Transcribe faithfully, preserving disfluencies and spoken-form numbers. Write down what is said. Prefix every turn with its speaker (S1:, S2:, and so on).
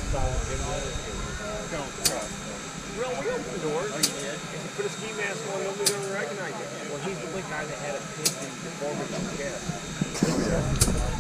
S1: Well, we opened the doors. Oh, you did? If you put a ski mask on, nobody's going to recognize you. Well, he's the only guy that had a pink in the performance chest.